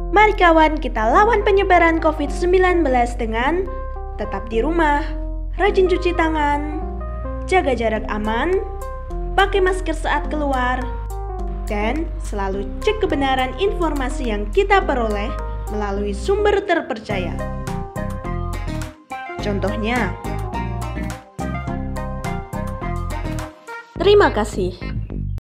Mari kawan, kita lawan penyebaran COVID-19 dengan tetap di rumah, rajin cuci tangan, jaga jarak aman, pakai masker saat keluar, dan selalu cek kebenaran informasi yang kita peroleh melalui sumber terpercaya. Contohnya, terima kasih.